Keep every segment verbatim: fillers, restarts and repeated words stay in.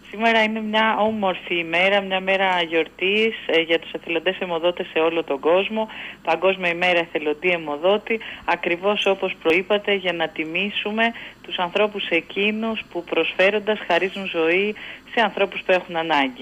Σήμερα είναι μια όμορφη ημέρα, μια μέρα γιορτής ε, για τους εθελοντές αιμοδότες σε όλο τον κόσμο. Παγκόσμια ημέρα εθελοντή αιμοδότη, ακριβώς όπως προείπατε, για να τιμήσουμε τους ανθρώπους εκείνους που προσφέροντας χαρίζουν ζωή σε ανθρώπους που έχουν ανάγκη.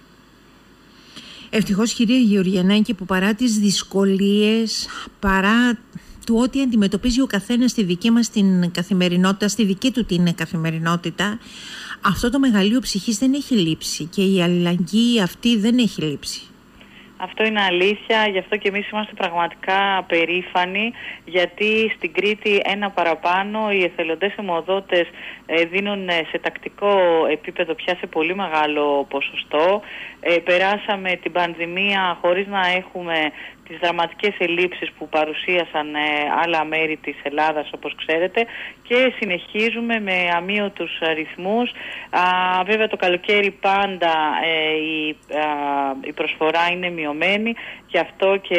Ευτυχώς, κυρία Γεωργιανάκη, που παρά τις δυσκολίες, παρά του ό,τι αντιμετωπίζει ο καθένας στη δική μας την καθημερινότητα, στη δική του την καθημερινότητα, αυτό το μεγαλείο ψυχής δεν έχει λείψει και η αλληλεγγύη αυτή δεν έχει λείψει. Αυτό είναι αλήθεια, γι' αυτό και εμείς είμαστε πραγματικά περήφανοι, γιατί στην Κρήτη ένα παραπάνω οι εθελοντές αιμοδότες ε, δίνουν σε τακτικό επίπεδο πια σε πολύ μεγάλο ποσοστό. Ε, περάσαμε την πανδημία χωρίς να έχουμε τις δραματικές ελλείψεις που παρουσίασαν ε, άλλα μέρη της Ελλάδας, όπως ξέρετε, και συνεχίζουμε με αμείωτους ρυθμούς. Α, βέβαια το καλοκαίρι πάντα ε, η, α, η προσφορά είναι μειωμένη, γι' αυτό και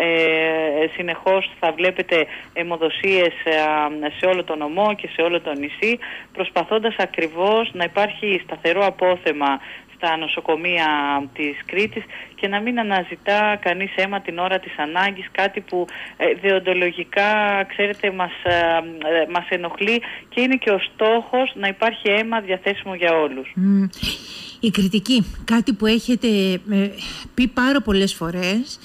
ε, συνεχώς θα βλέπετε αιμοδοσίες ε, σε όλο το νομό και σε όλο το νησί, προσπαθώντας ακριβώς να υπάρχει σταθερό απόθεμα στα νοσοκομεία της Κρήτης και να μην αναζητά κανείς αίμα την ώρα της ανάγκης, κάτι που ε, δεοντολογικά, ξέρετε, μας, ε, ε, μας ενοχλεί, και είναι και ο στόχος να υπάρχει αίμα διαθέσιμο για όλους. Mm. Η κριτική, κάτι που έχετε ε, πει πάρα πολλές φορές,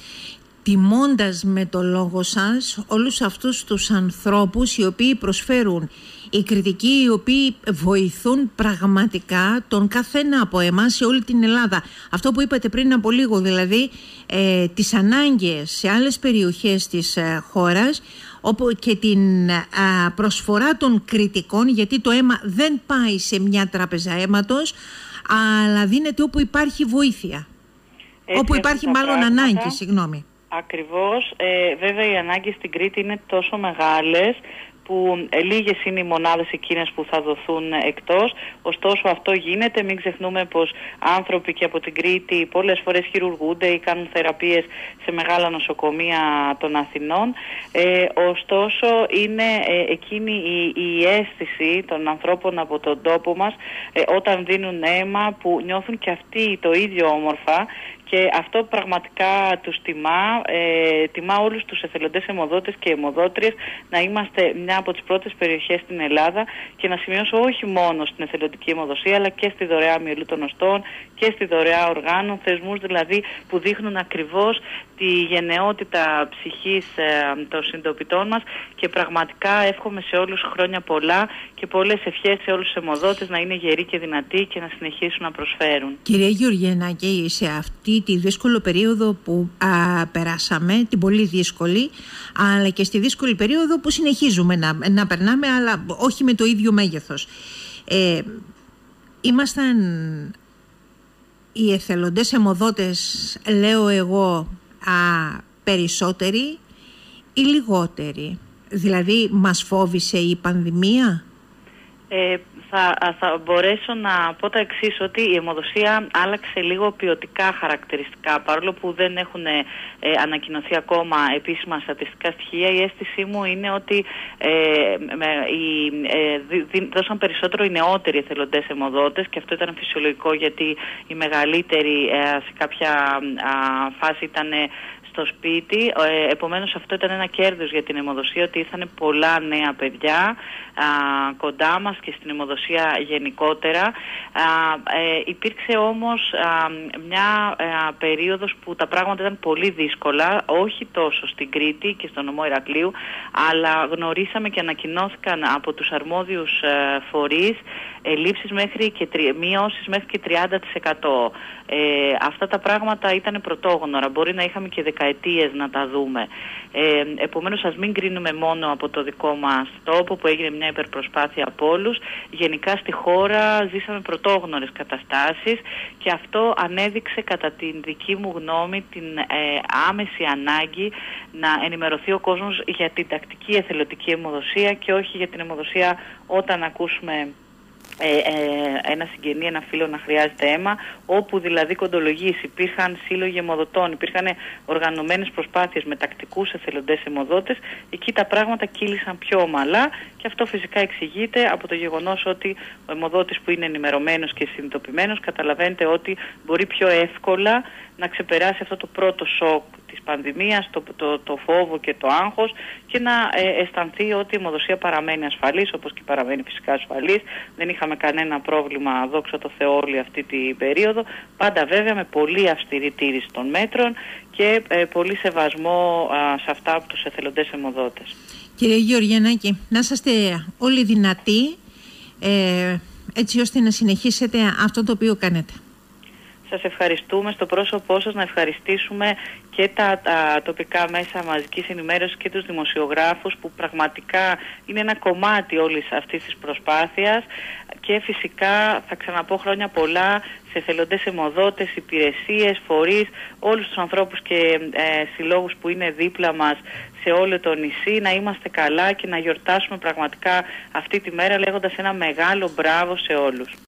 τιμώντας με το λόγο σας όλους αυτούς τους ανθρώπους οι οποίοι προσφέρουν, οι κριτικοί οι οποίοι βοηθούν πραγματικά τον καθένα από εμάς σε όλη την Ελλάδα. Αυτό που είπατε πριν από λίγο, δηλαδή ε, τις ανάγκες σε άλλες περιοχές της ε, χώρας, όπου και την ε, προσφορά των κριτικών, γιατί το αίμα δεν πάει σε μια τράπεζα αίματος, αλλά δίνεται όπου υπάρχει βοήθεια. Έτσι, όπου υπάρχει μάλλον πράγματα, ανάγκη, συγγνώμη. Ακριβώς. Ε, βέβαια οι ανάγκες στην Κρήτη είναι τόσο μεγάλες που ε, λίγες είναι οι μονάδες εκείνες που θα δοθούν εκτός. Ωστόσο αυτό γίνεται. Μην ξεχνούμε πως άνθρωποι και από την Κρήτη πολλές φορές χειρουργούνται ή κάνουν θεραπείες σε μεγάλα νοσοκομεία των Αθηνών. Ε, ωστόσο είναι ε, εκείνη η, η αίσθηση των ανθρώπων από τον τόπο μας ε, όταν δίνουν αίμα, που νιώθουν και αυτοί το ίδιο όμορφα. Και αυτό πραγματικά τους τιμά, ε, τιμά όλους τους εθελοντές αιμοδότες και αιμοδότριες να είμαστε μια από τις πρώτες περιοχές στην Ελλάδα, και να σημειώσω όχι μόνο στην εθελοντική αιμοδοσία, αλλά και στη δωρεά μυελού των οστών και στη δωρεά οργάνων, θεσμούς δηλαδή που δείχνουν ακριβώς τη γενναιότητα ψυχής ε, των συντοπιτών μας, και πραγματικά εύχομαι σε όλους χρόνια πολλά και πολλές ευχές σε όλους τους αιμοδότες να είναι γεροί και δυνατοί και να συνεχίσουν να προσφέρουν. Κυρία Γεωργιανάκη, σε αυτή τη δύσκολη περίοδο που α, περάσαμε, την πολύ δύσκολη, αλλά και στη δύσκολη περίοδο που συνεχίζουμε να, να περνάμε, αλλά όχι με το ίδιο μέγεθος. Ε, ήμασταν οι εθελοντές αιμοδότες, λέω εγώ, α, περισσότεροι ή λιγότεροι? Δηλαδή μας φόβησε η πανδημία? Ε, θα, θα μπορέσω να πω τα εξής, ότι η αιμοδοσία άλλαξε λίγο ποιοτικά χαρακτηριστικά, παρόλο που δεν έχουν ε, ανακοινωθεί ακόμα επίσημα στατιστικά στοιχεία. Η αίσθησή μου είναι ότι ε, με, η, ε, δι, δώσαν περισσότερο οι νεότεροι εθελοντές αιμοδότες, και αυτό ήταν φυσιολογικό, γιατί οι μεγαλύτεροι ε, σε κάποια α, φάση ήταν στο σπίτι. Ε, επομένως αυτό ήταν ένα κέρδος για την αιμοδοσία, ότι ήρθαν πολλά νέα παιδιά α, κοντά μας και στην αιμοδοσία γενικότερα. Α, ε, υπήρξε όμως α, μια α, περίοδος που τα πράγματα ήταν πολύ δύσκολα, όχι τόσο στην Κρήτη και στον νομό Ηρακλείου, αλλά γνωρίσαμε και ανακοινώθηκαν από τους αρμόδιους α, φορείς ελλείψεις μέχρι και τρι... μειώσεις μέχρι και τριάντα τοις εκατό. Ε, αυτά τα πράγματα ήταν πρωτόγνωρα, μπορεί να είχαμε και δεκαετίες να τα δούμε. Ε, επομένως ας μην κρίνουμε μόνο από το δικό μας τόπο, που έγινε μια υπερπροσπάθεια από όλους. Γενικά στη χώρα ζήσαμε πρωτόγνωρες καταστάσεις, και αυτό ανέδειξε κατά την δική μου γνώμη την ε, άμεση ανάγκη να ενημερωθεί ο κόσμος για την τακτική εθελοντική αιμοδοσία και όχι για την αιμοδοσία όταν ακούσουμε Ε, ε, ένα συγγενή, ένα φίλο να χρειάζεται αίμα, όπου δηλαδή κοντολογείς, υπήρχαν σύλλογοι αιμοδοτών, υπήρχαν οργανωμένες προσπάθειες με τακτικούς εθελοντές αιμοδότες. Εκεί τα πράγματα κύλησαν πιο ομαλά και αυτό φυσικά εξηγείται από το γεγονός ότι ο αιμοδότης που είναι ενημερωμένος και συνειδητοποιημένος καταλαβαίνετε ότι μπορεί πιο εύκολα να ξεπεράσει αυτό το πρώτο σοκ της πανδημίας, το, το, το φόβο και το άγχος και να ε, αισθανθεί ότι η αιμοδοσία παραμένει ασφαλής, όπως και παραμένει φυσικά ασφαλής. Δεν είχαμε κανένα πρόβλημα, δόξα τω Θεώ, όλη αυτή την περίοδο. Πάντα βέβαια με πολύ αυστηρή τήρηση των μέτρων και ε, πολύ σεβασμό α, σε αυτά από τους εθελοντές αιμοδότες. Κύριε Γεωργιανάκη, να είσαστε όλοι δυνατοί ε, έτσι ώστε να συνεχίσετε αυτό το οποίο κάνετε. Σας ευχαριστούμε στο πρόσωπό σας, να ευχαριστήσουμε και τα, τα τοπικά μέσα μαζικής ενημέρωσης και τους δημοσιογράφους που πραγματικά είναι ένα κομμάτι όλης αυτής της προσπάθειας και φυσικά θα ξαναπώ χρόνια πολλά σε εθελοντές αιμοδότες, υπηρεσίες, φορείς, όλους τους ανθρώπους και ε, συλλόγους που είναι δίπλα μας σε όλο το νησί, να είμαστε καλά και να γιορτάσουμε πραγματικά αυτή τη μέρα λέγοντας ένα μεγάλο μπράβο σε όλους.